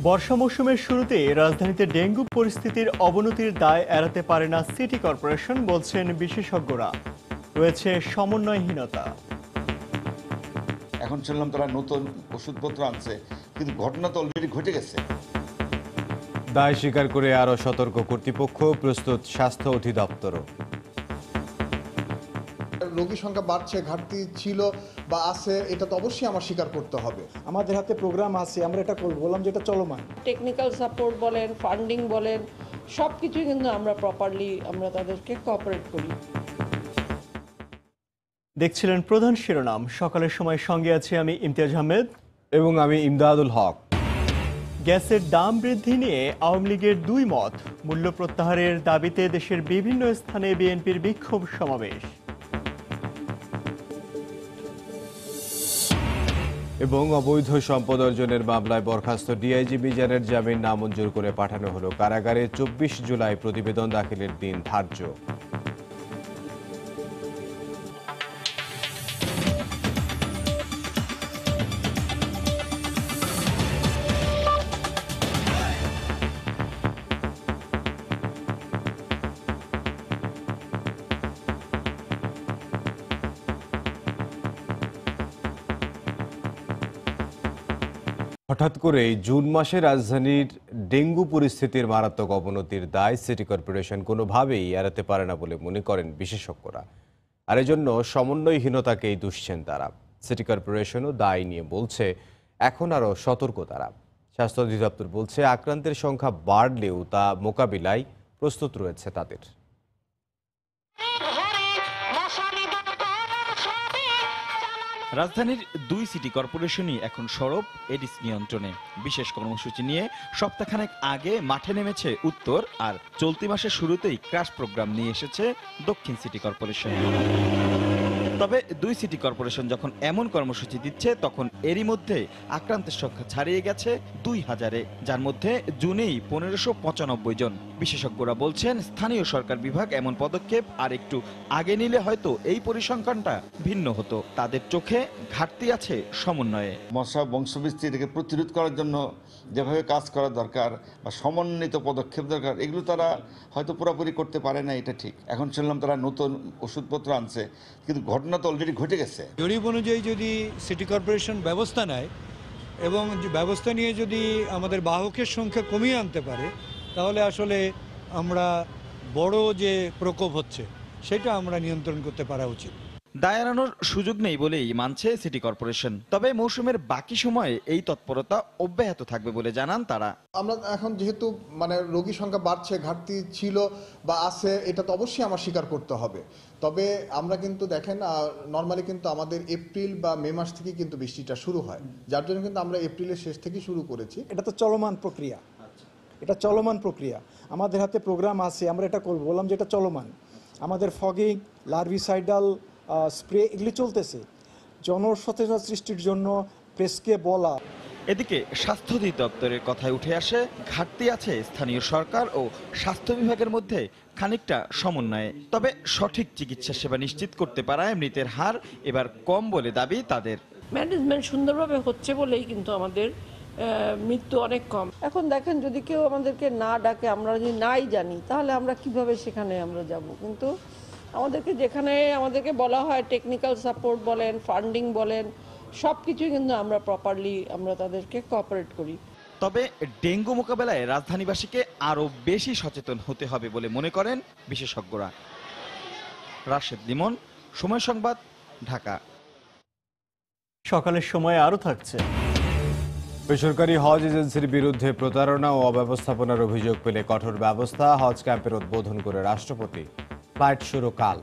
বর্ষা মৌসুমের শুরুতে রাজধানীতে ডেঙ্গু পরিস্থিতির অবনতির দায় এড়াতে পারে না সিটি কর্পোরেশন, বলছেন বিশেষজ্ঞরা। রয়েছে সমন্বয়হীনতা। এখন শুনলাম তারা নতুন ওষুধপত্র আনছে, কিন্তু ঘটনা তো অলরেডি ঘটে গেছে। দায় স্বীকার করে আরো সতর্ক কর্তৃপক্ষ, প্রস্তুত স্বাস্থ্য অধিদপ্তরও। রোগী সংখ্যা বাড়ছে, ঘাটতি ছিল বা আছে, এটা তো অবশ্যই আমার স্বীকার করতে হবে। আমাদের হাতে প্রোগ্রাম আছে, আমরা এটা করব, বললাম যেটা চলমান। টেকনিক্যাল সাপোর্ট বলেন, ফান্ডিং বলেন, সব কিছুই কিন্তু আমরা প্রপারলি তাদেরকে কোঅপারেট করি। দেখছিলেন প্রধান শিরোনাম। সকালের সময় সঙ্গে আছি আমি ইমতিয়াজ আহমেদ এবং আমি ইমদাদুল হক। গ্যাসের দাম বৃদ্ধি নিয়ে আওয়ামী লীগের দুই মত। মূল্য প্রত্যাহারের দাবিতে দেশের বিভিন্ন স্থানে বিএনপির বিক্ষোভ সমাবেশ। এবং অবৈধ সম্পদ অর্জনের মামলায় বরখাস্ত ডিআইজি মিজানের জামিন নামঞ্জুর করে পাঠানো হলো কারাগারে। 24 জুলাই প্রতিবেদন দাখিলের দিন ধার্য। হঠাৎ করেই জুন মাসে রাজধানীর ডেঙ্গু পরিস্থিতির মারাত্মক অবনতির দায় সিটি কর্পোরেশন কোনোভাবেই এড়াতে পারে না বলে মনে করেন বিশেষজ্ঞরা। আর এজন্য সমন্বয়হীনতাকেই দুষছেন তারা। সিটি কর্পোরেশনও দায় নিয়ে বলছে এখন আরও সতর্ক তারা। স্বাস্থ্য অধিদপ্তর বলছে আক্রান্তের সংখ্যা বাড়লেও তা মোকাবিলায় প্রস্তুত রয়েছে তাদের। রাজধানীর দুই সিটি কর্পোরেশনই এখন সরব এডিস নিয়ন্ত্রণে। বিশেষ কর্মসূচি নিয়ে সপ্তাহখানেক আগে মাঠে নেমেছে উত্তর, আর চলতি মাসের শুরুতেই ক্রাশ প্রোগ্রাম নিয়ে এসেছে দক্ষিণ সিটি কর্পোরেশন। তবে দুই সিটি কর্পোরেশন যখন এমন কর্মসূচি দিচ্ছে, তখন এরই মধ্যে আক্রান্তের সংখ্যা ছাড়িয়ে গেছে 2000-এ, যার মধ্যে জুনেই 1595 জন। বিশেষজ্ঞরা বলছেন স্থানীয় সরকার বিভাগ এমন পদক্ষেপ আর একটু আগে নিলে হয়তো এই পরিসংখ্যানটা ভিন্ন হতো। তাদের চোখে ঘাটতি আছে সমন্বয়ে। মশা বংশবৃদ্ধি এটাকে প্রতিরোধ করার জন্য যেভাবে কাজ করা দরকার বা সমন্বিত পদক্ষেপ দরকার, এগুলো তারা হয়তো পুরোপুরি করতে পারে না, এটা ঠিক। এখন শুনলাম তারা নতুন ওষুধপত্র আনছে, কিন্তু ঘটনা তো অলরেডি ঘটে গেছে। জরিপ অনুযায়ী যদি সিটি কর্পোরেশন ব্যবস্থা নেয় এবং ব্যবস্থা নিয়ে যদি আমাদের বাহকের সংখ্যা কমিয়ে আনতে পারে, তাহলে আসলে আমরা বড় যে প্রকোপ হচ্ছে সেটা আমরা নিয়ন্ত্রণ করতে পারা উচিত। দায় এড়ানোর সুযোগ নেই বলেই মানছে সিটি কর্পোরেশন। তবে মৌসুমের বাকি সময়ে এই তৎপরতা অব্যাহত থাকবে বলে জানান তারা। আমরা এখন যেহেতু রোগী সংখ্যা বাড়ছে, ঘাটতি ছিল বা আছে, এটা তো অবশ্যই আমার স্বীকার করতে হবে। তবে আমরা কিন্তু দেখেন নর্মালি কিন্তু আমাদের এপ্রিল বা মে মাস থেকে কিন্তু বৃষ্টিটা শুরু হয়, যার জন্য কিন্তু আমরা এপ্রিলের শেষ থেকে শুরু করেছি। এটা তো চলমান প্রক্রিয়া, এটা চলমান প্রক্রিয়া। আমাদের হাতে প্রোগ্রাম আছে, আমরা এটা করব, বললাম যেটা চলমান। আমাদের ফগিং, লার্ভিসাইডাল স্প্রে এগুলি চলতেছে জনসচেতনতা সৃষ্টির জন্য, প্রেসকে বলা। এদিকে স্বাস্থ্য অধিদপ্তরের কথায় উঠে আসে ঘাটতি আছে স্থানীয় সরকার ও স্বাস্থ্য বিভাগের মধ্যে খানিকটা সমন্বয়ে। তবে সঠিক চিকিৎসা সেবা নিশ্চিত করতে পারায় মৃতের হার এবার কম বলে দাবি তাদের। ম্যানেজমেন্ট সুন্দরভাবে হচ্ছে বলেই কিন্তু আমাদের মৃত্যু অনেক কম। এখন দেখেন, যদি কেউ আমাদেরকে না ডাকে, আমরা যদি নাই জানি, তাহলে আমরা কিভাবে সেখানে আমরা যাব? কিন্তু যেখানে আমাদেরকে বলা হয় টেকনিক্যাল সাপোর্ট বলেন, ফান্ডিং বলেন, সব কিছুই কিন্তু আমরা প্রপারলি তাদেরকে কোঅপারেট করি। তবে ডেঙ্গু মোকাবেলায় রাজধানীবাসীকে আরো বেশি সচেতন হতে হবে বলে মনে করেন বিশেষজ্ঞরা। রাশেদ লিমন, সময় সংবাদ, ঢাকা। সকালের সময় আরও থাকছে। বেসরকারি হজ এজেন্সির বিরুদ্ধে প্রতারণা ও অব্যবস্থাপনার অভিযোগ পেলে কঠোর ব্যবস্থা। হজ ক্যাম্পের উদ্বোধন করে রাষ্ট্রপতি। ফ্লাইট শুরু কাল।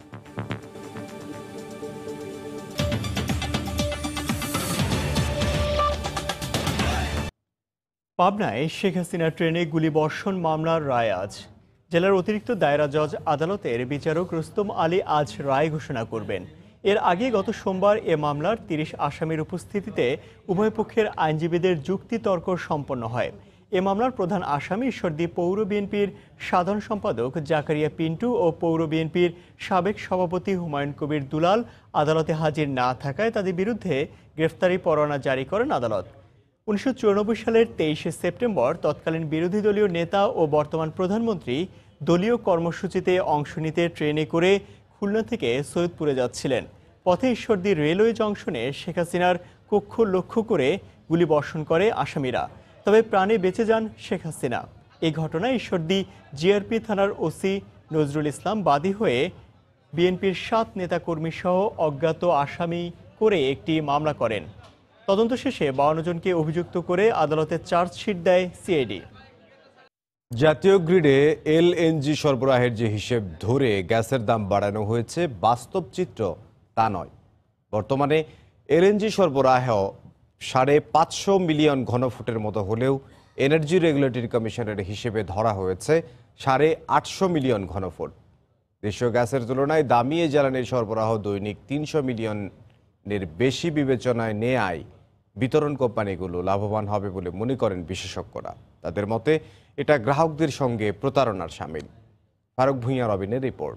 পাবনায় শেখ হাসিনা ট্রেনে গুলিবর্ষণ মামলার রায় আজ। জেলার অতিরিক্ত দায়রা জজ আদালতের বিচারক রুস্তম আলী আজ রায় ঘোষণা করবেন। এর আগে গত সোমবার এ মামলার 30 আসামির উপস্থিতিতে উভয় পক্ষের আইনজীবীদের যুক্তিতর্ক সম্পন্ন হয়। এ মামলার প্রধান আসামি ঈশ্বরদী পৌর বিএনপির সাধারণ সম্পাদক জাকারিয়া পিন্টু ও পৌর বিএনপির সাবেক সভাপতি হুমায়ুন কবির দুলাল আদালতে হাজির না থাকায় তাদের বিরুদ্ধে গ্রেফতারি পরোয়ানা জারি করেন আদালত। 1994 সালের 23শে সেপ্টেম্বর তৎকালীন বিরোধী দলীয় নেতা ও বর্তমান প্রধানমন্ত্রী দলীয় কর্মসূচিতে অংশ নিতে ট্রেনে করে খুলনা থেকে সৈয়দপুরে যাচ্ছিলেন। পথে ঈশ্বরদী রেলওয়ে জংশনে শেখ হাসিনার কক্ষ লক্ষ্য করে গুলিবর্ষণ করে আসামিরা, তবে প্রাণে বেঁচে যান শেখ হাসিনা। এই ঘটনায় ঈশ্বরদী জিআরপি থানার ওসি নজরুল ইসলাম বাদী হয়ে বিএনপির 7 নেতাকর্মী সহ অজ্ঞাত আসামি করে একটি মামলা করেন। তদন্ত শেষে 52 জনকে অভিযুক্ত করে আদালতে চার্জশিট দেয় সিআইডি। জাতীয় গ্রিডে এলএনজি সরবরাহের যে হিসেব ধরে গ্যাসের দাম বাড়ানো হয়েছে, বাস্তব চিত্র তা নয়। বর্তমানে এলএনজি সরবরাহ 550 মিলিয়ন ঘনফুটের মতো হলেও এনার্জি রেগুলেটরি কমিশনের হিসেবে ধরা হয়েছে 850 মিলিয়ন ঘনফুট। দেশীয় গ্যাসের তুলনায় দামি এ জ্বালানির সরবরাহ দৈনিক 300 মিলিয়নের বেশি বিবেচনায় নেয়ায় বিতরণ কোম্পানিগুলো লাভবান হবে বলে মনে করেন বিশেষজ্ঞরা। তাদের মতে এটা গ্রাহকদের সঙ্গে প্রতারণার শামিল। ফারুক ভূঁইয়া রবিনের রিপোর্ট।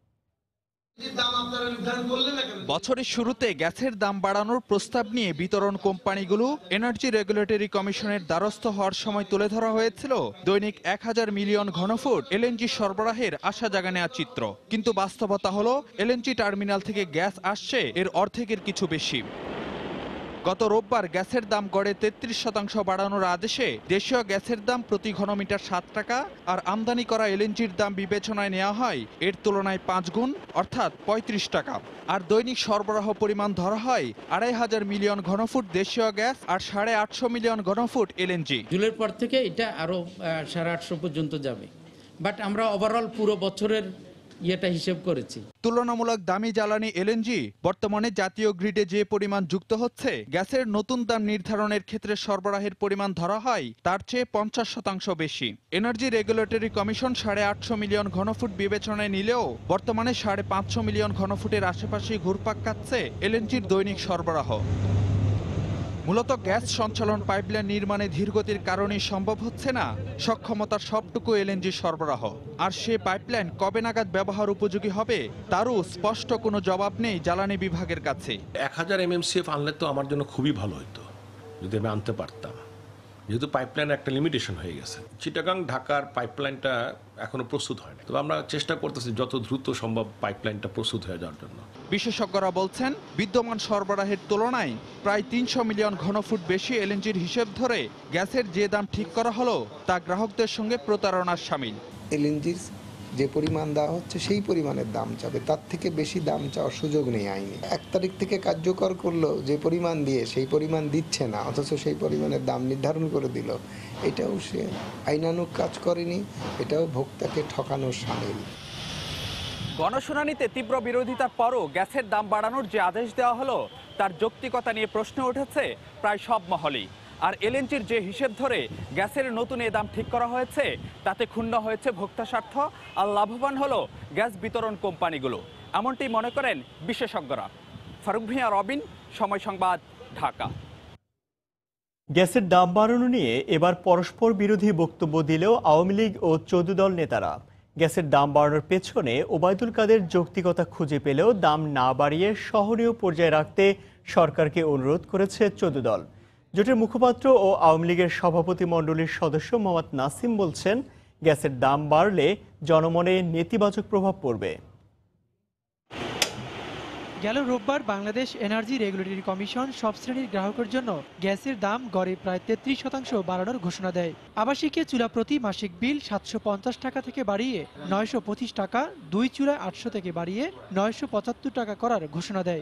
বছরের শুরুতে গ্যাসের দাম বাড়ানোর প্রস্তাব নিয়ে বিতরণ কোম্পানিগুলো এনার্জি রেগুলেটরি কমিশনের দ্বারস্থ হওয়ার সময় তুলে ধরা হয়েছিল দৈনিক 1000 মিলিয়ন ঘনফুট এলএনজি সরবরাহের আশা জাগা নেওয়া চিত্র। কিন্তু বাস্তবতা হলো এলএনজি টার্মিনাল থেকে গ্যাস আসছে এর অর্ধেকের কিছু বেশি। গত রোববার গ্যাসের দাম গড়ে 33% বাড়ানোর আদেশে দেশীয় গ্যাসের দাম প্রতি ঘনমিটার 7 টাকা আর আমদানি করা এলএনজির দাম বিবেচনায় নেওয়া হয় এর তুলনায় 5 গুণ, অর্থাৎ 35 টাকা। আর দৈনিক সরবরাহ পরিমাণ ধরা হয় 2500 মিলিয়ন ঘনফুট দেশীয় গ্যাস আর 850 মিলিয়ন ঘনফুট এলএনজি। জুলাইয়ের পর থেকে এটা আরো 850 পর্যন্ত যাবে, বাট আমরা ওভারঅল পুরো বছরের এটা হিসাব করেছি। তুলনামূলক দামি জ্বালানি এলএনজি বর্তমানে জাতীয় গ্রিডে যে পরিমাণ যুক্ত হচ্ছে, গ্যাসের নতুন দাম নির্ধারণের ক্ষেত্রে সরবরাহের পরিমাণ ধরা হয় তার চেয়ে 50% বেশি। এনার্জি রেগুলেটরি কমিশন 850 মিলিয়ন ঘনফুট বিবেচনায় নিলেও বর্তমানে 550 মিলিয়ন ঘনফুটের আশেপাশে ঘুরপাক খাচ্ছে এলএনজির দৈনিক সরবরাহ। মূলত গ্যাস সঞ্চালন পাইপলাইন নির্মাণে ধীরগতির কারণেই সম্ভব হচ্ছে না সক্ষমতার সবটুকু এলএনজি সরবরাহ। আর সে পাইপলাইন কবে নাগাদ ব্যবহার উপযোগী হবে তারও স্পষ্ট কোনো জবাব নেই জ্বালানি বিভাগের কাছে। 1000 MMCF আনলে তো আমার জন্য খুবই ভালো হতো যদি আমি আনতে পারতাম, যেহেতু পাইপলাইন একটা লিমিটেশন হয়ে গেছে। চিটাগাং ঢাকার পাইপলাইনটা এখনো প্রস্তুত হয়নি, তবে আমরা চেষ্টা করতেছি যত দ্রুত সম্ভব পাইপলাইনটা প্রস্তুত হয়ে যাওয়ার জন্য। বিশেষজ্ঞরা বলছেন বিদ্যমান সরবরাহের তুলনায় প্রায় 300 মিলিয়ন ঘনফুট বেশি এলএনজির হিসেব ধরে গ্যাসের যে দাম ঠিক করা হলো তা গ্রাহকদের সঙ্গে প্রতারণার শামিল। এলএনজির যে পরিমাণ দেওয়া হচ্ছে সেই পরিমাণের দাম চাবে, তার থেকে বেশি দাম চাওয়ার সুযোগ নেই আইনে। 1 তারিখ থেকে কার্যকর করলো, যে পরিমাণ দিয়ে সেই পরিমাণ দিচ্ছে না, অথচ সেই পরিমাণের দাম নির্ধারণ করে দিল। এটাও সে আইনানুগ কাজ করেনি, এটাও ভোক্তাকে ঠকানোর শামিল। গণশুনানিতে তীব্র বিরোধিতার পরও গ্যাসের দাম বাড়ানোর যে আদেশ দেওয়া হলো তার যৌক্তিকতা নিয়ে প্রশ্ন উঠেছে প্রায় সব মহলেই। আর এলএনজির যে হিসেব ধরে গ্যাসের নতুন এ দাম ঠিক করা হয়েছে তাতে ক্ষুণ্ণ হয়েছে ভোক্তা স্বার্থ আর লাভবান হলো গ্যাস বিতরণ কোম্পানিগুলো, এমনটি মনে করেন বিশেষজ্ঞরা। ফারুক ভূঁইয়া রবিন, সময় সংবাদ, ঢাকা। গ্যাসের দাম বাড়ানো নিয়ে এবার পরস্পর বিরোধী বক্তব্য দিলেও আওয়ামী লীগ ও 14 দল নেতারা গ্যাসের দাম বাড়ানোর পেছনে ওবায়দুল কাদের যৌক্তিকতা খুঁজে পেলেও দাম না বাড়িয়ে সহনীয় পর্যায়ে রাখতে সরকারকে অনুরোধ করেছে 14 দল। জোটের মুখপাত্র ও আওয়ামী লীগের সভাপতি মণ্ডলীর সদস্য মোহাম্মদ নাসিম বলছেন, গ্যাসের দাম বাড়লে জনমনে নেতিবাচক প্রভাব পড়বে। গেল রোববার বাংলাদেশ এনার্জি রেগুলেটরি কমিশন সব শ্রেণীর গ্রাহকের জন্য গ্যাসের দাম গড়ে প্রায় 33% বাড়ানোর ঘোষণা দেয়। আবাসিকে চুলা প্রতি মাসিক বিল 750 টাকা থেকে বাড়িয়ে 925 টাকা, 2 চুলা 800 থেকে বাড়িয়ে 975 টাকা করার ঘোষণা দেয়।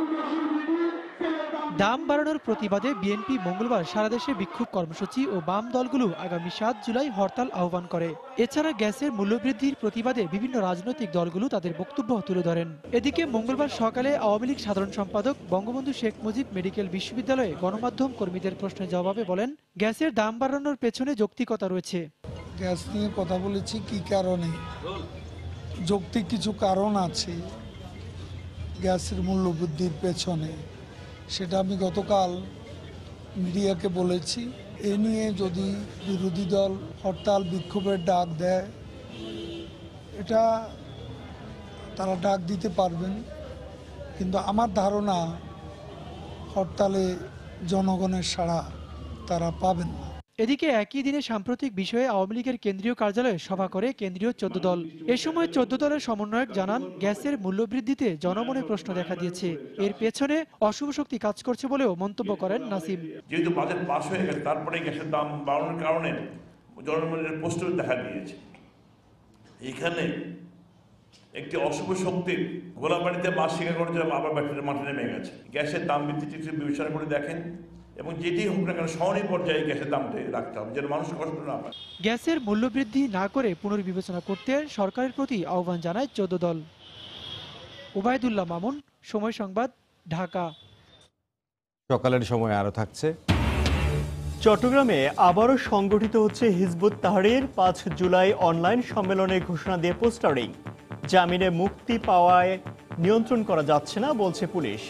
দাম বাড়ানোর প্রতিবাদে বিএনপি মঙ্গলবার সারা দেশে বিক্ষোভ কর্মসূচি ও বাম দলগুলো আগামী 7 জুলাই হরতাল আহ্বান করে। এছাড়া গ্যাসের মূল্যবৃদ্ধির প্রতিবাদে বিভিন্ন রাজনৈতিক দলগুলো তাদের বক্তব্য তুলে ধরেন। এদিকে মঙ্গলবার সকালে আওয়ামী লীগ সাধারণ সম্পাদক বঙ্গবন্ধু শেখ মুজিব মেডিকেল বিশ্ববিদ্যালয়ে গণমাধ্যম কর্মীদের প্রশ্নের জবাবে বলেন, গ্যাসের দাম বাড়ানোর পেছনে যৌক্তিকতা রয়েছে। গ্যাস নিয়ে কথা বলেছি কি কারণে, যৌক্তিক কিছু কারণ আছে গ্যাসের মূল্যবৃদ্ধির পেছনে, সেটা আমি গতকাল মিডিয়াকে বলেছি। এ নিয়ে যদি বিরোধী দল হরতাল বিক্ষোভের ডাক দেয়, এটা তারা ডাক দিতে পারবেন, কিন্তু আমার ধারণা হরতালে জনগণের সাড়া তারা পাবেন না। এদিকে একই দিনে সাম্প্রতিক বিষয়ে আওয়ামী লীগের কেন্দ্রীয় কার্যালয়ে সভা করে কেন্দ্রীয় ১৪ দল। এ সময় ১৪ দলের সমন্বয়ক জানান, গ্যাসের মূল্যবৃদ্ধিতে জনমনে প্রশ্ন দেখা দিয়েছে। এর পেছনে অশুভ শক্তি কাজ করছে বলেও মন্তব্য করেন নাসিম। যেহেতু বাজেট পাস হয়ে গেছে, তারপরে গ্যাসের দাম বাড়ানোর কারণে জনমনের প্রশ্ন দেখা দিয়েছে। এখানে একটি অশুভ শক্তির গোলাবাড়িতে মাছ শিকার করে আবার ব্যাটারি মাঠে নেমে গেছে। গ্যাসের দাম বৃদ্ধিটি বিবেচনা করে দেখেন এবং যেটি হোক না কেন সহনীয় পর্যায়ে গ্যাসের দামটা রাখতে হবে, যেন মানুষ কষ্ট না পায়। গ্যাসের মূল্যবৃদ্ধি না করে পুনর্বিবেচনা করতে সরকারের প্রতি আহ্বান জানায় ১৪ দল। ওবায়দুল্লাহ মামুন, সময় সংবাদ, ঢাকা। সকালের সময় আরো থাকছে। চট্টগ্রামে আবারও সংগঠিত হচ্ছে হিজবুত তাহরীর ৫ জুলাই অনলাইন সম্মেলনে ঘোষণা দিয়ে পোস্টারিং। জামিনে মুক্তি পাওয়ায় নিয়ন্ত্রণ করা যাচ্ছে না বলছে পুলিশ।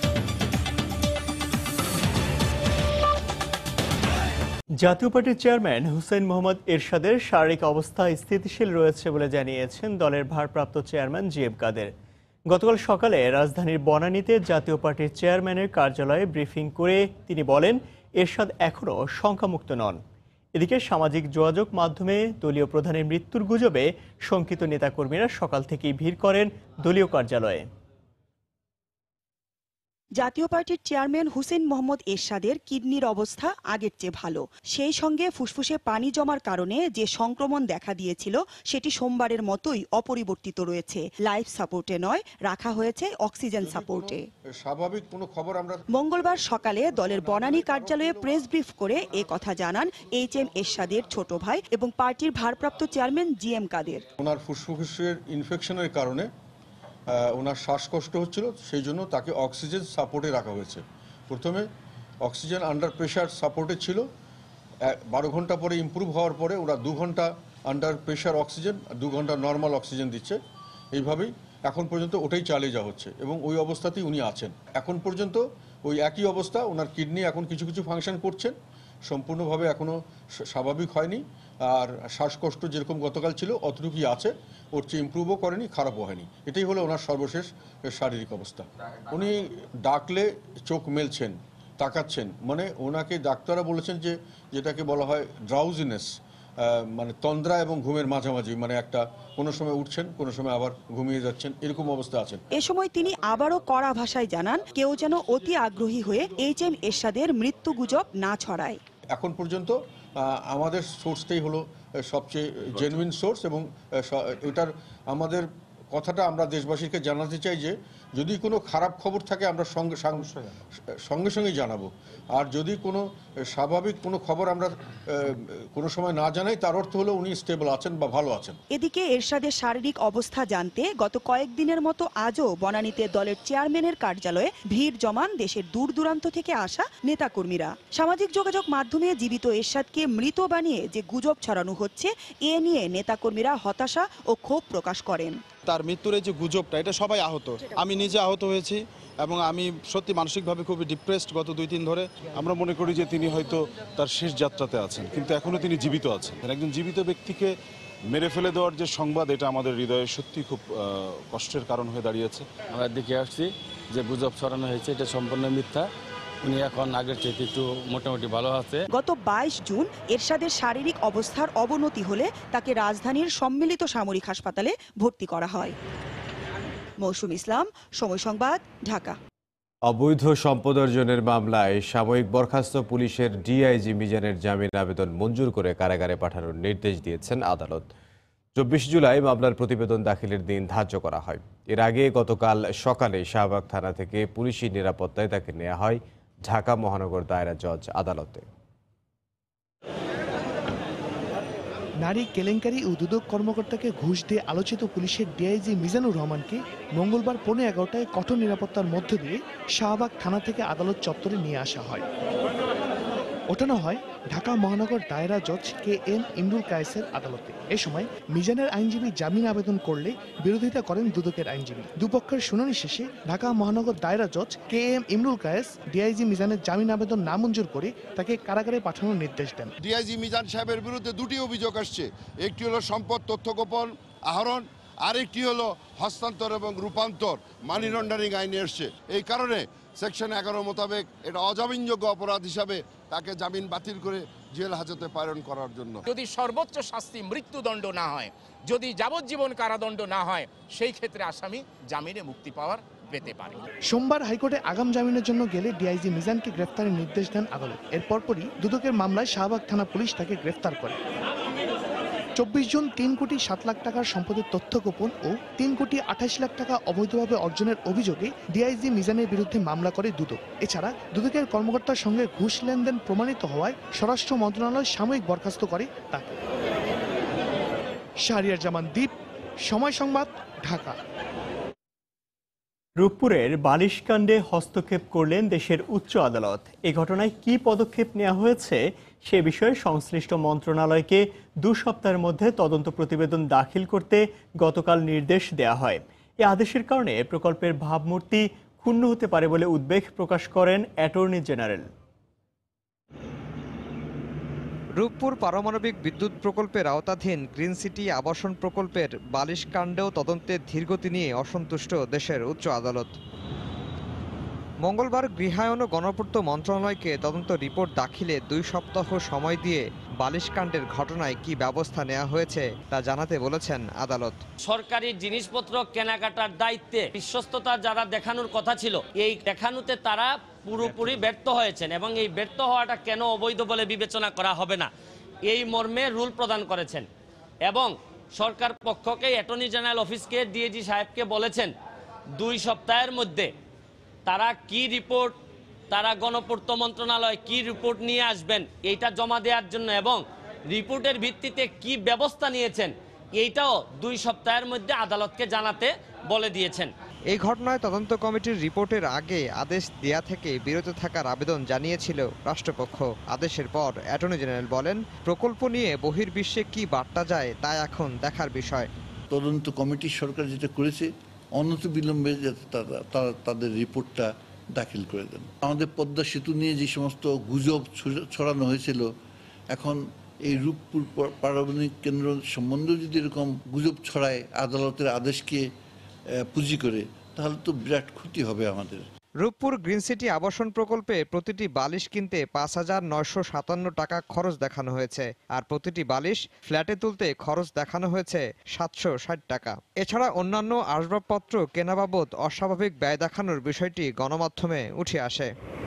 জাতীয় পার্টির চেয়ারম্যান হুসেইন মোহাম্মদ এরশাদের শারীরিক অবস্থা স্থিতিশীল রয়েছে বলে জানিয়েছেন দলের ভারপ্রাপ্ত চেয়ারম্যান জিএম কাদের। গতকাল সকালে রাজধানীর বনানীতে জাতীয় পার্টির চেয়ারম্যানের কার্যালয়ে ব্রিফিং করে তিনি বলেন, এরশাদ এখনও শঙ্কামুক্ত নন। এদিকে সামাজিক যোগাযোগ মাধ্যমে দলীয় প্রধানের মৃত্যুর গুজবে শঙ্কিত নেতাকর্মীরা সকাল থেকেই ভিড় করেন দলীয় কার্যালয়ে। জাতীয় পার্টির চেয়ারম্যান হুসেইন মোহাম্মদ এরশাদের কিডনির অবস্থা আগের চেয়ে ভালো। সেই সঙ্গে ফুসফুসে পানি জমার কারণে যে সংক্রমণ দেখা দিয়েছিল সেটি সোমবারের মতোই অপরিবর্তিত রয়েছে। লাইফ সাপোর্টে নয়, রাখা হয়েছে অক্সিজেন সাপোর্টে। স্বাভাবিক কোনো খবর আমরা মঙ্গলবার সকালে দলের বনানী কার্যালয়ে প্রেস ব্রিফ করে এ কথা জানান এইচএম এরশাদের ছোট ভাই এবং পার্টির ভারপ্রাপ্ত চেয়ারম্যান জিএম কাদের। ওনার ফুসফুসের ইনফেকশনের কারণে ওনার শ্বাসকষ্ট হচ্ছিল, সেই জন্য তাকে অক্সিজেন সাপোর্টে রাখা হয়েছে। প্রথমে অক্সিজেন আন্ডার প্রেশার সাপোর্টে ছিল, 12 ঘন্টা পরে ইমপ্রুভ হওয়ার পরে ওরা 2 ঘন্টা আন্ডার প্রেশার অক্সিজেন, 2 ঘন্টা নর্মাল অক্সিজেন দিচ্ছে। এইভাবেই এখন পর্যন্ত ওটাই চালিয়ে যাওয়া হচ্ছে এবং ওই অবস্থাতেই উনি আছেন। এখন পর্যন্ত ওই একই অবস্থা, ওনার কিডনি এখন কিছু কিছু ফাংশন করছেন, সম্পূর্ণভাবে এখনও স্বাভাবিক হয়নি। আর শ্বাসকষ্ট যেরকম গতকাল ছিল অতটুকুই আছে, ওর চেয়ে ইমপ্রুভও করেনি, খারাপও হয়নি। এটাই হলো ওনার সর্বশেষ শারীরিক অবস্থা। উনি ডাকলে চোখ মেলছেন, তাকাচ্ছেন, মানে ওনাকে ডাক্তাররা বলেছেন যে যেটাকে বলা হয় ড্রাউজিনেস, মানে তন্দ্রা এবং ঘুমের মাঝামাঝি, মানে একটা কোনো সময় উঠছেন কোনো সময় আবার ঘুমিয়ে যাচ্ছেন, এরকম অবস্থা আছেন। এ সময় তিনি আবারও কড়া ভাষায় জানান, কেউ যেন অতি আগ্রহী হয়ে এইচএম এরশাদের মৃত্যু গুজব না ছড়ায়। এখন পর্যন্ত আমাদের সোর্সটাই হলো সবচেয়ে জেনুইন সোর্স এবং এটার আমাদের কথাটা আমরা দেশবাসীকে জানাতে চাই যে যদি কোনো খারাপ খবর থাকে আমরা সঙ্গে সঙ্গে জানাবো, আর যদি কোনো স্বাভাবিক কোনো খবর আমরা কোনো সময় না জানাই তার অর্থ হলো উনি স্টেবল আছেন বা ভালো আছেন। এদিকে এরশাদের শারীরিক অবস্থা জানতে গত কয়েকদিনের মতো আজও বনানীতে দলের চেয়ারম্যানের কার্যালয়ে ভিড় জমান দেশের দূর দূরান্ত থেকে আসা নেতাকর্মীরা। সামাজিক যোগাযোগ মাধ্যমে জীবিত এরশাদকে মৃত বানিয়ে যে গুজব ছড়ানো হচ্ছে, এ নিয়ে নেতাকর্মীরা হতাশা ও ক্ষোভ প্রকাশ করেন। তার মৃত্যুর যে গুজবটা, এটা সবাই আহত, আমি নিজে আহত হয়েছি এবং আমি সত্যি মানসিকভাবে খুবই ডিপ্রেসড গত 2-3 ধরে। আমরা মনে করি যে তিনি হয়তো তার শেষ যাত্রাতে আছেন, কিন্তু এখনো তিনি জীবিত আছেন। একজন জীবিত ব্যক্তিকে মেরে ফেলে দেওয়ার যে সংবাদ, এটা আমাদের হৃদয়ে সত্যি খুব কষ্টের কারণ হয়ে দাঁড়িয়েছে। আমরা দেখে আসছি যে গুজব ছড়ানো হয়েছে, এটা সম্পূর্ণ মিথ্যা। উনি এখন আগের চেয়ে একটু মোটামুটি ভালো আছে। গত 22 জুন এরশাদের শারীরিক অবস্থার অবনতি হলে তাকে রাজধানীর সম্মিলিত সামরিক হাসপাতালে ভর্তি করা হয়। মৌসুম ইসলাম, সময় সংবাদ, ঢাকা। অবৈধ সম্পদ অর্জনের মামলায় সাময়িক বরখাস্ত পুলিশের ডিআইজি মিজানের জামিন আবেদন মঞ্জুর করে কারাগারে পাঠানোর নির্দেশ দিয়েছেন আদালত। 24 জুলাই মামলার প্রতিবেদন দাখিলের দিন ধার্য করা হয়। এর আগে গতকাল সকালে শাহবাগ থানা থেকে পুলিশি নিরাপত্তায় তাকে নেওয়া হয় ঢাকা মহানগর দায়রা জজ আদালতে। নারী কেলেঙ্কারি ও দুদক কর্মকর্তাকে ঘুষ দিয়ে আলোচিত পুলিশের ডিআইজি মিজানুর রহমানকে মঙ্গলবার 11:15 কঠোর নিরাপত্তার মধ্য দিয়ে শাহবাগ থানা থেকে আদালত চত্বরে নিয়ে আসা হয়। ওঠানো হয় ঢাকা মহানগর দায়রা জজ KM ইমরুল কায়েসের আদালতে। এ সময় মিজানের আইনজীবী জামিন আবেদন করলে বিরোধিতা করেন দুদকের আইনজীবী। দুপক্ষের শুনানি শেষে ঢাকা মহানগর দায়রা জজ KM ইমরুল কায়েস ডিআইজি মিজানের জামিন আবেদন নামঞ্জুর করে তাকে কারাগারে পাঠানোর নির্দেশ দেন। ডিআইজি মিজান সাহেবের বিরুদ্ধে 2টি অভিযোগ আসছে। একটি হলো সম্পদ তথ্য গোপন আহরণ, আরেকটি হলো হস্তান্তর এবং রূপান্তর, মানি লন্ডারিং আইনে এসছে। এই কারণে সেকশন 11 মোতাবেক এটা অজামিনযোগ্য অপরাধ হিসাবে তাকে জামিন বাতিল করে জেল হাজতে প্রেরণ করার জন্য। যদি সর্বোচ্চ শাস্তি মৃত্যুদণ্ড না হয়, যদি যাবজ্জীবন কারাদণ্ড না হয়, সেই ক্ষেত্রে আসামি জামিনে মুক্তি পেতে পারে। সোমবার হাইকোর্টে আগাম জামিনের জন্য গেলে ডিআইজি মিজানকে গ্রেফতারের নির্দেশ দেন আদালত। এর পরপরই দুদকের মামলায় শাহবাগ থানা পুলিশ তাকে গ্রেফতার করে। 24 জুন 3 কোটি 7 লাখ টাকার সম্পদের তথ্য গোপন ও 3 কোটি 28 লাখ টাকা অবৈধভাবে অর্জনের অভিযোগে ডিআইজি মিজানের বিরুদ্ধে মামলা করে দুদক। এছাড়া দুদকের কর্মকর্তার সঙ্গে ঘুষ লেনদেন প্রমাণিত হওয়ায় স্বরাষ্ট্র মন্ত্রণালয় সাময়িক বরখাস্ত করে তাকে। শাহরিয়ার জামান দ্বীপ, সময় সংবাদ, ঢাকা। রূপপুরের বালিশকাণ্ডে হস্তক্ষেপ করলেন দেশের উচ্চ আদালত। এ ঘটনায় কি পদক্ষেপ নেওয়া হয়েছে সে বিষয়ে সংশ্লিষ্ট মন্ত্রণালয়কে 2 সপ্তাহের মধ্যে তদন্ত প্রতিবেদন দাখিল করতে গতকাল নির্দেশ দেওয়া হয়। এই আদেশের কারণে প্রকল্পের ভাবমূর্তি ক্ষুণ্ণ হতে পারে বলে উদ্বেগ প্রকাশ করেন অ্যাটর্নি জেনারেল। রূপপুর পারমাণবিক বিদ্যুৎ প্রকল্পের আওতাধীন গ্রিন সিটি আবাসন প্রকল্পের বালিশকাণ্ডেও তদন্তে ধীরগতি নিয়ে অসন্তুষ্ট দেশের উচ্চ আদালত। মঙ্গলবার গৃহায়ন ও গণপূর্ত মন্ত্রণালয়কে তদন্ত রিপোর্ট দাখিলে 2 সপ্তাহ সময় দিয়ে বালিশকাণ্ডের ঘটনায় কি ব্যবস্থা নেওয়া হয়েছে তা জানাতে বলেছেন আদালত। সরকারি জিনিসপত্র কেনাকাটার দায়িত্বে বিশ্বস্ততা যারা দেখানোর কথা ছিল, এই দেখানোতে তারা পুরোপুরি ব্যর্থ হয়েছেন এবং এই ব্যর্থ হওয়াটা কেন অবৈধ বলে বিবেচনা করা হবে না এই মর্মে রুল প্রদান করেছেন এবং সরকার পক্ষকে অ্যাটর্নি জেনারেল অফিসকে ডিএজি সাহেবকে বলেছেন 2 সপ্তাহের মধ্যে তারা কি রিপোর্ট, তারা গণপূর্ত মন্ত্রণালয় কি রিপোর্ট নিয়ে আসবেন এইটা জমা দেওয়ার জন্য এবং রিপোর্টের ভিত্তিতে কি ব্যবস্থা নিয়েছেন এইটাও 2 সপ্তাহের মধ্যে আদালতকে জানাতে বলে দিয়েছেন। এই ঘটনায় তদন্ত কমিটির রিপোর্টের আগে আদেশ দেয়া থেকে বিরত থাকার আবেদন জানিয়েছিল রাষ্ট্রপক্ষ। আদেশের পর অ্যাটর্নি জেনারেল বলেন, প্রকল্প নিয়ে বহির্বিশ্বে কি বার্তা যায় তা এখন দেখার বিষয়। তদন্ত কমিটি সরকার যেটা করেছে অনতিবিলম্বে তারা তাদের রিপোর্টটা দাখিল করে দেন। আমাদের পদ্মা সেতু নিয়ে যে সমস্ত গুজব ছড়ানো হয়েছিল, এখন এই রূপপুর পারমাণবিক কেন্দ্র সম্বন্ধেও যদি এরকম গুজব ছড়ায় আদালতের আদেশকে পুঁজি করে, তাহলে তো বিরাট ক্ষতি হবে আমাদের। রূপপুর গ্রিন সিটি আবাসন প্রকল্পে প্রতিটি বালিশ কিনতে 5,957 টাকা খরচ দেখানো হয়েছে, আর প্রতিটি বালিশ ফ্ল্যাটে তুলতে খরচ দেখানো হয়েছে 760 টাকা। এছাড়া অন্যান্য আসবাবপত্র কেনা বাবদ অস্বাভাবিক ব্যয় দেখানোর বিষয়টি গণমাধ্যমে উঠে আসে।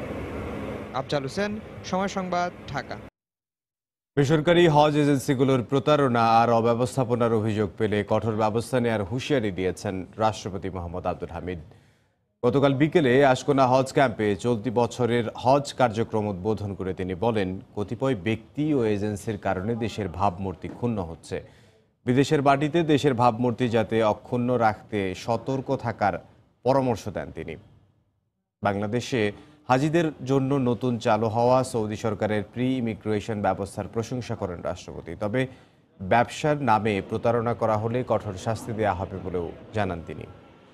আফজাল হোসেন, সময় সংবাদ, ঢাকা। বেসরকারি হজ এজেন্সিগুলোর প্রতারণা আর অব্যবস্থাপনার অভিযোগ পেলে কঠোর ব্যবস্থা নেওয়ার হুঁশিয়ারি দিয়েছেন রাষ্ট্রপতি মোহাম্মদ আব্দুল হামিদ। গতকাল বিকেলে আশকোনা হজ ক্যাম্পে চলতি বছরের হজ কার্যক্রম উদ্বোধন করে তিনি বলেন, কতিপয় ব্যক্তি ও এজেন্সির কারণে দেশের ভাবমূর্তি ক্ষুণ্ণ হচ্ছে। বিদেশের মাটিতে দেশের ভাবমূর্তি যাতে অক্ষুণ্ণ রাখতে সতর্ক থাকার পরামর্শ দেন তিনি। বাংলাদেশে হাজিদের জন্য নতুন চালু হওয়া সৌদি সরকারের প্রি ইমিগ্রেশন ব্যবস্থার প্রশংসা করেন রাষ্ট্রপতি। তবে ব্যবসার নামে প্রতারণা করা হলে কঠোর শাস্তি দেওয়া হবে বলেও জানান তিনি।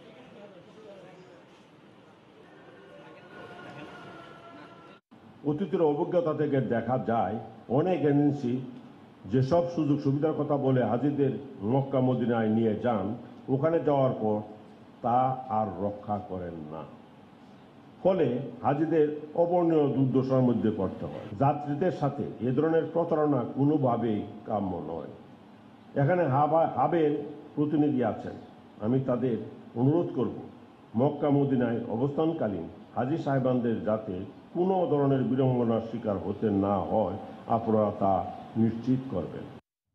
অতীতের অভিজ্ঞতা থেকে দেখা যায়, অনেক এজেন্সি যেসব সুযোগ সুবিধার কথা বলে হাজিদের মক্কা মদিনায় নিয়ে যান, ওখানে যাওয়ার পর তা আর রক্ষা করেন না। ফলে হাজিদের অবর্ণীয় দুর্দশার মধ্যে পড়তে হয়। যাত্রীদের সাথে এ ধরনের প্রতারণা কোনোভাবেই কাম্য নয়। এখানে হাবের প্রতিনিধি আছেন, আমি তাদের অনুরোধ করব মক্কা মদিনায় অবস্থানকালীন হাজি সাহেবানদের যাতে কোনো ধরনের বিড়ম্বনার শিকার হতে না হয়, আপনারা তা নিশ্চিত করবেন।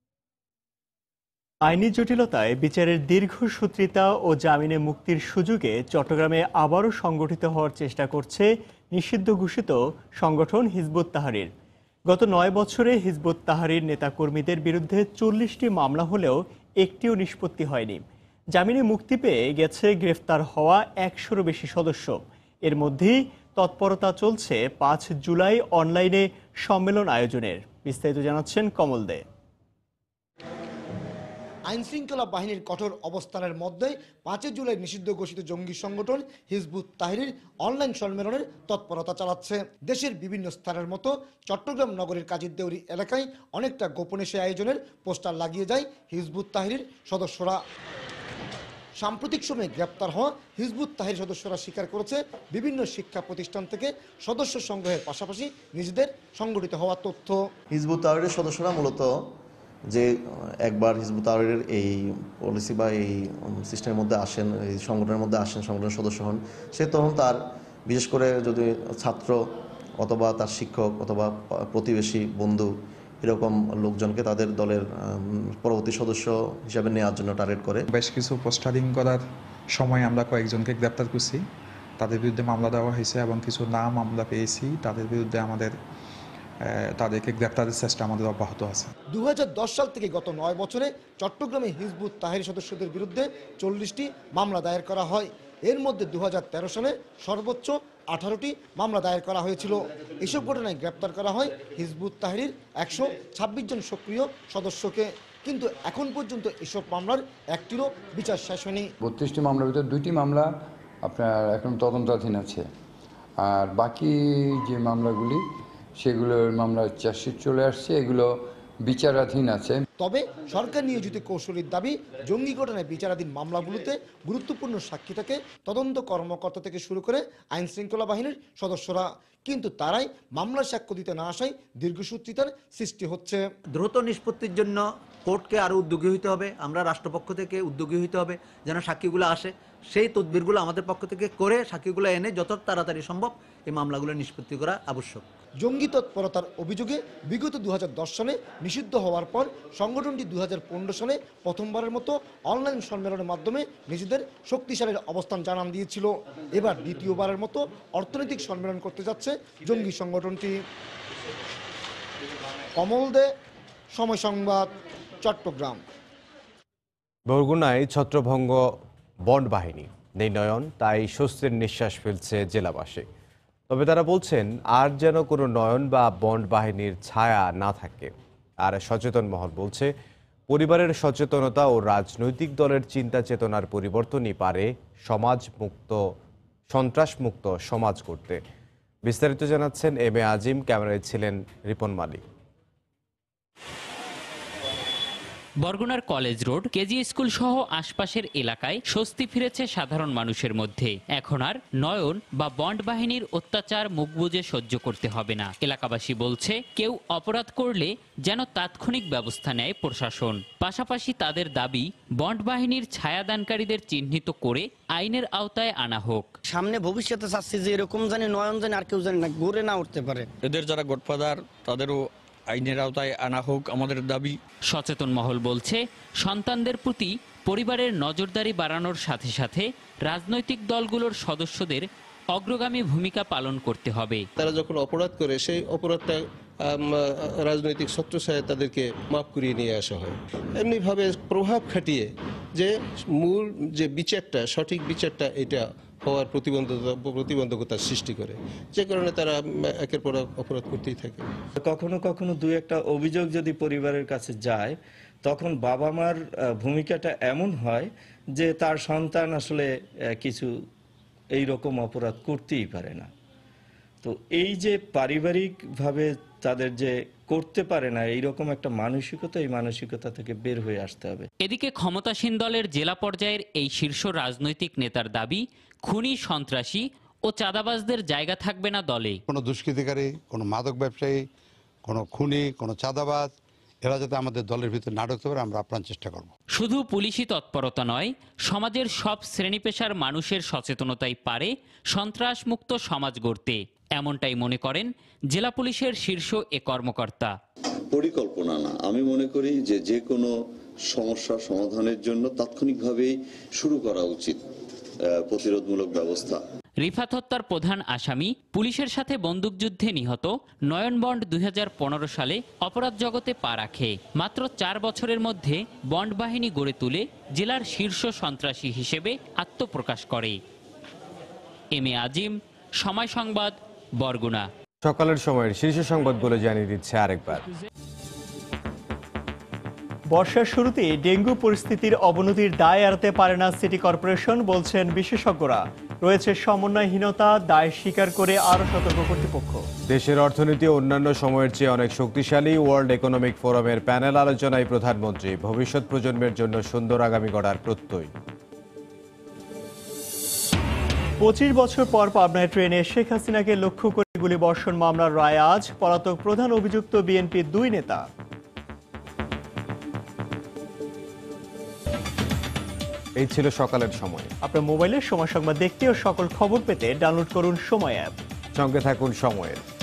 আইনি জটিলতায় বিচারের দীর্ঘসূত্রিতা ও জামিনে মুক্তির সুযোগে চট্টগ্রামে আবারও সংগঠিত হওয়ার চেষ্টা করছে নিষিদ্ধ ঘোষিত সংগঠন হিজবুত তাহরির। গত 9 বছরে হিজবুত তাহরির নেতাকর্মীদের বিরুদ্ধে 40টি মামলা হলেও একটিও নিষ্পত্তি হয়নি। জামিনে মুক্তি পেয়ে গেছে গ্রেফতার হওয়া 100-এরও বেশি সদস্য। এর মধ্যেই তৎপরতা চলছে 5 জুলাই অনলাইনে সম্মেলন আয়োজনের। বিস্তারিত জানাচ্ছেন কমল দে। আইনশৃঙ্খলা বাহিনীর কঠোর অবস্থানের মধ্যে 5 জুলাই নিষিদ্ধ ঘোষিত জঙ্গি সংগঠন হিজবুত তাহরির অনলাইন সম্মেলনের তৎপরতা চালাচ্ছে। দেশের বিভিন্ন স্থানের মতো চট্টগ্রাম নগরের কাজীরদেউরি এলাকায় অনেকটা গোপনে সে আয়োজনের পোস্টার লাগিয়ে যায় হিজবুত তাহরির সদস্যরা। সাম্প্রতিক সময়ে গ্রেপ্তার হওয়া হিজবুত তাহরির সদস্যরা স্বীকার করেছে বিভিন্ন শিক্ষা প্রতিষ্ঠান থেকে সদস্য সংগ্রহের পাশাপাশি নিজেদের সংগঠিত হওয়ার তথ্য। হিজবুত তাহরিরের সদস্যরা মূলত যে একবার হিজবুত তাহরিরের এই পলিসি বা এই সিস্টেমের মধ্যে আসেন, এই সংগঠনের মধ্যে আসেন, সংগঠনের সদস্য হন, সে তখন তার বিশেষ করে যদি ছাত্র অথবা তার শিক্ষক অথবা প্রতিবেশী বন্ধু এরকম লোকজনকে তাদের দলের পরবর্তী সদস্য হিসাবে নেওয়ার জন্য টার্গেট করে। বেশ কিছু পোস্টারিং করার সময় আমরা কয়েকজনকে গ্রেপ্তার করছি, তাদের বিরুদ্ধে মামলা দেওয়া হয়েছে এবং কিছু নাম আমরা পেয়েছি, তাদের বিরুদ্ধে তাদেরকে গ্রেপ্তারের চেষ্টা আমাদের অব্যাহত আছে। 2010 সাল থেকে গত 9 বছরে চট্টগ্রামে হিজবুত তাহরির সদস্যদের বিরুদ্ধে 40টি মামলা দায়ের করা হয়। এর মধ্যে 2013 সালে সর্বোচ্চ 18টি মামলা দায়ের করা হয়েছিল। এসব ঘটনায় গ্রেপ্তার করা হয় হিজবুত তাহরির 126 জন সক্রিয় সদস্যকে, কিন্তু এখন পর্যন্ত এসব মামলার একটিরও বিচার শেষ হয়নি। 32টি মামলার ভিতরে 2টি মামলা আপনার এখন তদন্তাধীন আছে, আর বাকি যে মামলাগুলি সেগুলোর মামলা চার্জশিট চলে আসছে, এগুলো বিচারাধীন আছে। তবে সরকার নিয়োজিত কৌশলীর দাবি, জঙ্গি ঘটনায় বিচারাধীন মামলাগুলোতে গুরুত্বপূর্ণ সাক্ষী থাকে তদন্ত কর্মকর্তা থেকে শুরু করে আইন শৃঙ্খলা বাহিনীর সদস্যরা, কিন্তু তারাই মামলার সাক্ষ্য দিতে না আসায় দীর্ঘসূত্রিতার সৃষ্টি হচ্ছে। দ্রুত নিষ্পত্তির জন্য কোর্টকে আরও উদ্যোগী হতে হবে, আমরা রাষ্ট্রপক্ষ থেকে উদ্যোগী হতে হবে যেন সাক্ষীগুলো আসে। সেই তদবিরগুলো আমাদের পক্ষ থেকে করে সাক্ষীগুলো এনে যত তাড়াতাড়ি সম্ভব এই মামলাগুলো নিষ্পত্তি করা আবশ্যক। জঙ্গি তৎপরতার অভিযোগে বিগত 2010 সালে নিষিদ্ধ হওয়ার পর সংগঠনটি 2015 সালে প্রথমবারের মতো অনলাইন সম্মেলনের মাধ্যমে নিজেদের শক্তিশালীর অবস্থান জানান দিয়েছিল। এবার দ্বিতীয়বারের মতো অর্থনৈতিক সম্মেলন করতে যাচ্ছে জঙ্গি সংগঠনটি। কমল দে, সময় সংবাদ, চট্টগ্রাম। বরগুনায় ছত্রভঙ্গ বন্ড বাহিনী নেই নয়ন, তাই স্বস্তির নিঃশ্বাস ফেলছে জেলাবাসী। তবে তারা বলছেন আর যেন কোনো নয়ন বা বন্ড বাহিনীর ছায়া না থাকে। আর সচেতন মহল বলছে পরিবারের সচেতনতা ও রাজনৈতিক দলের চিন্তা চেতনার পরিবর্তনই পারে সন্ত্রাসমুক্ত সমাজ করতে। বিস্তারিত জানাচ্ছেন এম এ আজিম, ক্যামেরায় ছিলেন রিপন মালিক। বরগুনার কলেজ রোড, কেজি স্কুল সহ আশপাশের এলাকায় স্বস্তি ফিরেছে সাধারণ মানুষের মধ্যে। এখন আর নয়ন বা বন্ড বাহিনীর অত্যাচার মুখ বুজে সহ্য করতে হবে না। এলাকাবাসী বলছে কেউ অপরাধ করলে যেন তাৎক্ষণিক ব্যবস্থা নেয় প্রশাসন। পাশাপাশি তাদের দাবি বন্ড বাহিনীর ছায়াদানকারীদের চিহ্নিত করে আইনের আওতায় আনা হোক। সামনে ভবিষ্যতে চাচ্ছি যে এরকম জানি নয়ন জানি আর কেউ জানি না ঘুরে না উঠতে পারে। এদের যারা গডফাদার তাদেরও আইনের আওতায় আনা হোক আমাদের দাবি। সচেতন মহল বলছে সন্তানদের প্রতি পরিবারের নজরদারি বাড়ানোর সাথে সাথে রাজনৈতিক দলগুলোর সদস্যদের অগ্রগামী ভূমিকা পালন করতে হবে। তারা যখন অপরাধ করে সেই অপরাধটা রাজনৈতিক ছত্রছায়ায় তাদেরকে মাফ করিয়ে নিয়ে আসা হয়। এমনিভাবে প্রভাব খাটিয়ে যে মূল যে বিচারটা, সঠিক বিচারটা এটা হওয়ার প্রতিবন্ধকতার সৃষ্টি করে, যে কারণে তারা একের পর অপরাধ করতেই থাকে। কখনো কখনো দুই একটা অভিযোগ যদি পরিবারের কাছে যায়, তখন বাবা মার ভূমিকাটা এমন হয় যে তার সন্তান আসলে কিছু এই রকম অপরাধ করতেই পারে না। তো এই যে পারিবারিকভাবে তাদের যে করতে পারে না এইরকম একটা মানসিকতা, এই মানসিকতা থেকে বের হয়ে আসতে হবে। এদিকে ক্ষমতাসীন দলের জেলা পর্যায়ের এই শীর্ষ রাজনৈতিক নেতার দাবি খুনি, সন্ত্রাসী ও চাঁদাবাজদের জায়গা থাকবে না দলে। কোনো দুষ্কৃতিকারী, কোনো মাদক ব্যবসায়ী, কোনো খুনি, কোনো চাঁদাবাজ এরা যাতে আমাদের দলের ভিতরে না ঢুকতে পারে আমরা আপ্রাণ চেষ্টা করব। শুধু পুলিশি তৎপরতা নয়, সমাজের সব শ্রেণী পেশার মানুষের সচেতনতাই পারে সন্ত্রাস মুক্ত সমাজ গড়তে, এমনটাই মনে করেন জেলা পুলিশের শীর্ষ এ কর্মকর্তা। পরিকল্পনা না, আমি মনে করি যে কোনো সমস্যা সমাধানের জন্য তাৎক্ষণিকভাবেই শুরু করা উচিত প্রতিরোধমূলক ব্যবস্থা। রিফাত হত্যার প্রধান আসামি, পুলিশের সাথে বন্দুকযুদ্ধে নিহত নয়ন বন্ড 2015 সালে অপরাধ জগতে পা রাখে। মাত্র 4 বছরের মধ্যে বন্ড বাহিনী গড়ে তুলে জেলার শীর্ষ সন্ত্রাসী হিসেবে আত্মপ্রকাশ করে। এম এ আজিম, সময় সংবাদ, বরগুনা। সকালের সময়ের শীর্ষ সংবাদগুলো জানিয়ে দিচ্ছে আরেকবার। বর্ষার শুরুতে ডেঙ্গু পরিস্থিতির অবনতির দায় এড়াতে পারে না সিটি কর্পোরেশন, বলছেন বিশেষজ্ঞরা। রয়েছে সমন্বয়হীনতা, দায় স্বীকার করে আরও সতর্ক কর্তৃপক্ষ। দেশের অর্থনীতি অন্যান্য সময়ের চেয়ে অনেক শক্তিশালী। ওয়ার্ল্ড ইকোনমিক ফোরামের প্যানেল আলোচনায় প্রধানমন্ত্রী ভবিষ্যৎ প্রজন্মের জন্য সুন্দর আগামী গড়ার প্রত্যয়। 25 বছর পর পাবনায় ট্রেনে শেখ হাসিনাকে লক্ষ্য করে গুলিবর্ষণ মামলার রায় আজ। পলাতক প্রধান অভিযুক্ত বিএনপির 2 নেতা। এই ছিল সকালের সময়। আপনার মোবাইলে সময় সংবাদ দেখতে ও সকল খবর পেতে ডাউনলোড করুন সময় অ্যাপ। সঙ্গে থাকুন সময়ের।